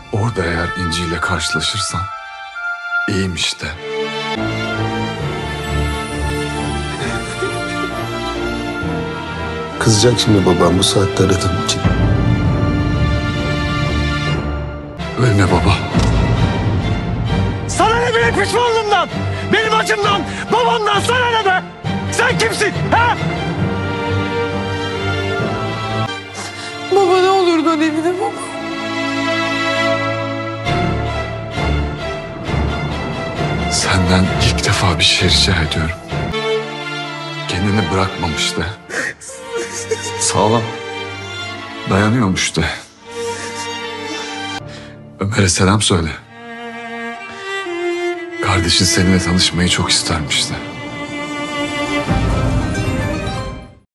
Orada eğer İnci ile karşılaşırsan iyiymiş de. Kızacak şimdi babam bu saatte aradığım için. Ölme baba. Sana ne benim pişmanlığımdan, benim acımdan, babamdan sana ne be? Sen kimsin ha? Baba ne olur dön evine baba. Senden ilk defa bir şey rica ediyorum. Kendini bırakmamış de. Sağlam. Dayanıyormuş de. Ömer'e selam söyle. Kardeşin seninle tanışmayı çok istermiş de.